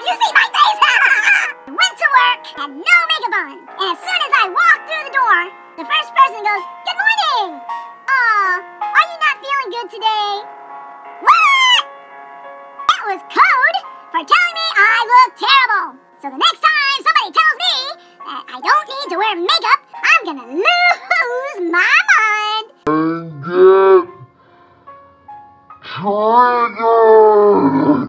you see my face? I went to work, had no makeup on, and as soon as I walked through the door, the first person goes, "Good morning! Aw, are you not feeling good today?" What? That was code for telling me I look terrible. So the next time somebody tells me that I don't need to wear makeup, I'm gonna lose my mind. And get triggered!